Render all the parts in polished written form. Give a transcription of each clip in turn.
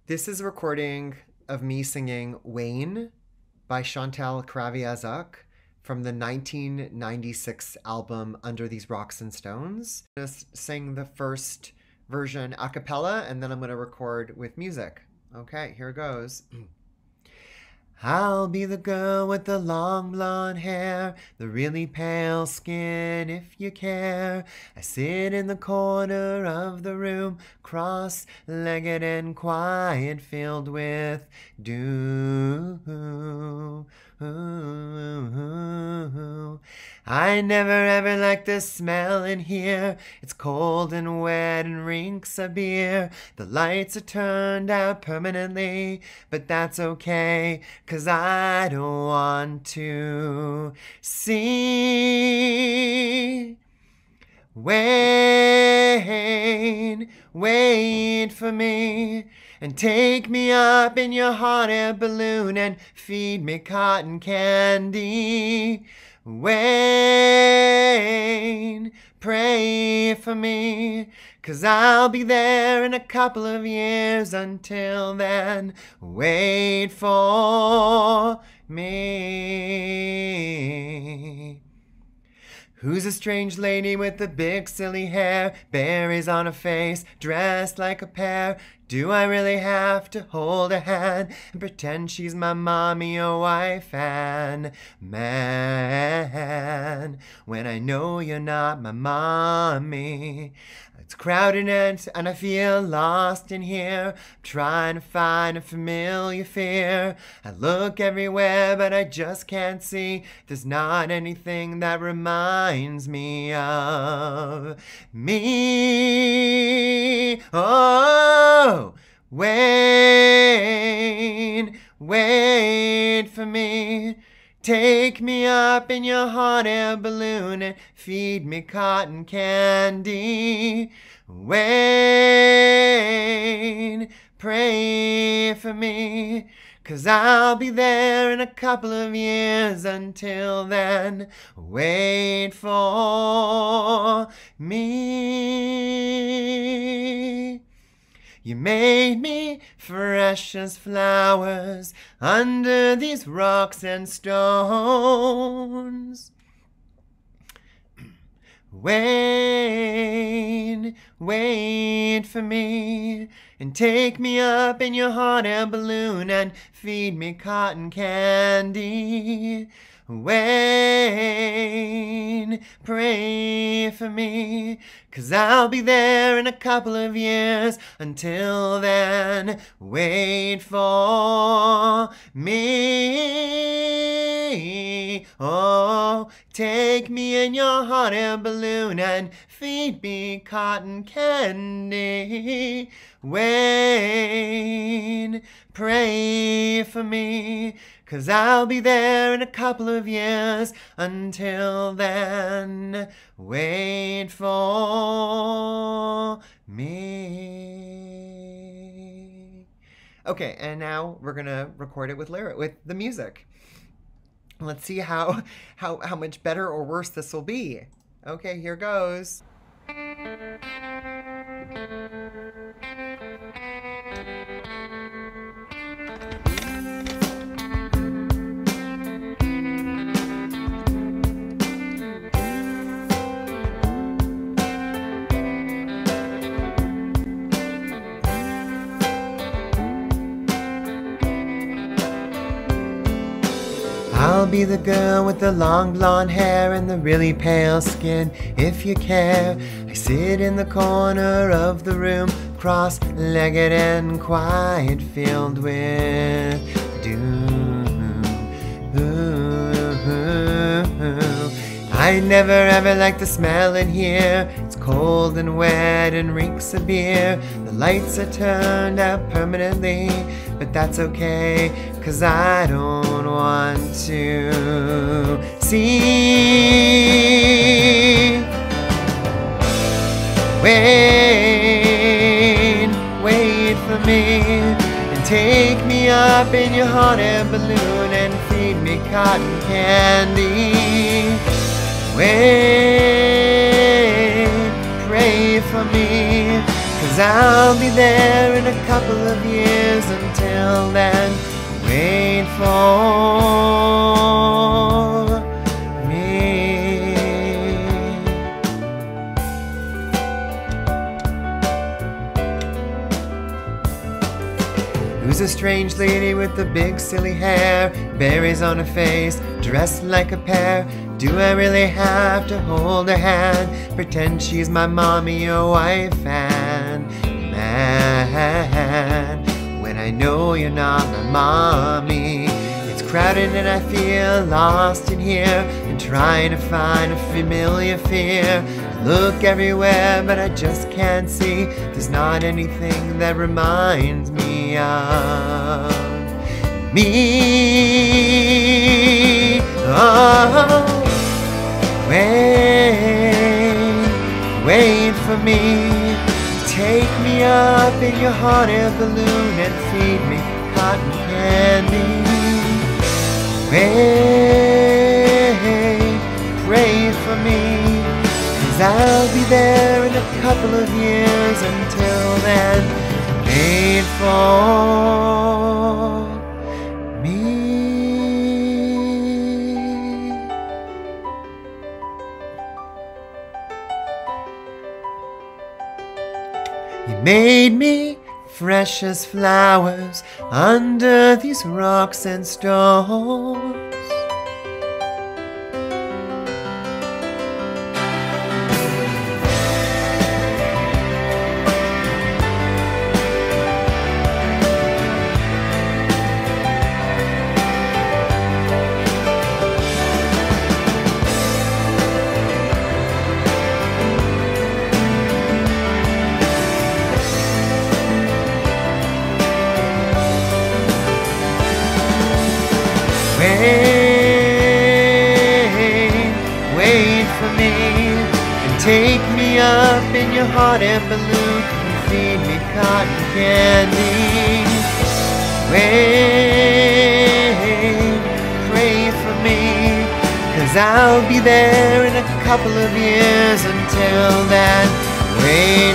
This is a recording of me singing Wayne by Chantal Kreviazuk from the 1996 album Under These Rocks and Stones. Just sing the first version a cappella, and then I'm going to record with music. Okay, here goes. I'll be the girl with the long blonde hair, the really pale skin if you care. I sit in the corner of the room, cross-legged and quiet, filled with dew. I never ever like the smell in here. It's cold and wet and reeks of beer. The lights are turned out permanently, but that's okay, 'cause I don't want to see. Wayne, wait for me, and take me up in your hot air balloon and feed me cotton candy. Wayne, pray for me, 'cause I'll be there in a couple of years. Until then, wait for me. Who's a strange lady with the big silly hair, berries on her face, dressed like a pear? Do I really have to hold her hand and pretend she's my mommy or wife and man, when I know you're not my mommy? It's crowded and I feel lost in here. I'm trying to find a familiar fear. I look everywhere, but I just can't see. There's not anything that reminds me of me. Oh, Wayne, wait for me. Take me up in your hot air balloon and feed me cotton candy. Wayne, pray for me, 'cause I'll be there in a couple of years. Until then, wait for me. You made me fresh as flowers under these rocks and stones. Wayne, wait for me, and take me up in your hot air balloon and feed me cotton candy. Wayne, pray for me, 'cause I'll be there in a couple of years. Until then, wait for me. Oh, take me in your hot air balloon and feed me cotton candy. Wayne, pray for me, 'cause I'll be there in a couple of years. Until then, wait for me. Okay, and now we're gonna record it with the music. Let's see how much better or worse this will be. Okay, here goes. I'll be the girl with the long blonde hair and the really pale skin, if you care. I sit in the corner of the room, cross-legged and quiet, filled with dew. I never ever like the smell in here. It's cold and wet and reeks of beer. The lights are turned out permanently, but that's okay, 'cause I don't want to see. Wayne, wait for me, and take me up in your hot air balloon and feed me cotton candy. Wayne, pray for me, 'cause 'cause I'll be there in a couple of years. Until then, wait for me. Who's a strange lady with the big silly hair, berries on her face, dressed like a pear? Do I really have to hold her hand, pretend she's my mommy or wife and man, when I know you're not my mommy? It's crowded and I feel lost in here, and trying to find a familiar fear. I look everywhere but I just can't see. There's not anything that reminds me of me. Oh, wait for me. Take me up in your hot air balloon and feed me cotton candy. Pray for me, 'cause I'll be there in a couple of years. Until then, wait for me. You made me fresh as flowers under these rocks and stones. Wait for me, and take me up in your hot air balloon and feed me cotton candy. Pray for me, 'cause I'll be there in a couple of years. Until then, wait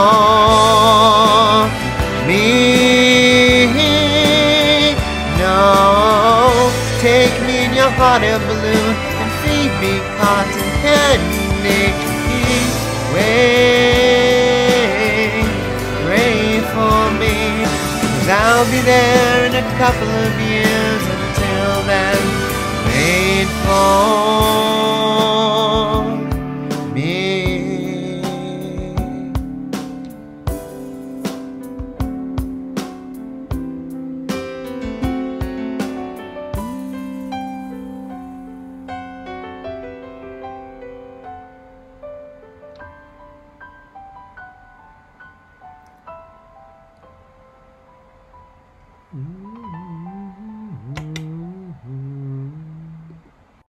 for me. No, take me in your hot air balloon and feed me cotton candy. Pray for me, 'cause I'll be there in a couple of years. Until then, wait for me. Mm-hmm.